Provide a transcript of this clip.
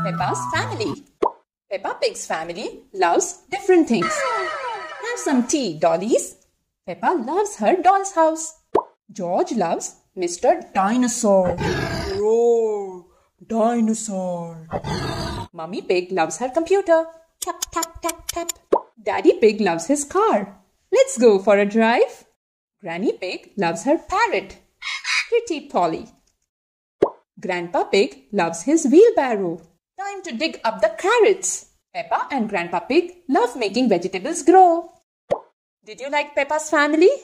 Peppa's family. Peppa Pig's family loves different things. Have some tea, dollies. Peppa loves her doll's house. George loves Mr. Dinosaur. Roar, dinosaur. Mummy Pig loves her computer. Tap, tap, tap, tap. Daddy Pig loves his car. Let's go for a drive. Granny Pig loves her parrot. Pretty Polly. Grandpa Pig loves his wheelbarrow. Time to dig up the carrots. Peppa and Grandpa Pig love making vegetables grow. Did you like Peppa's family?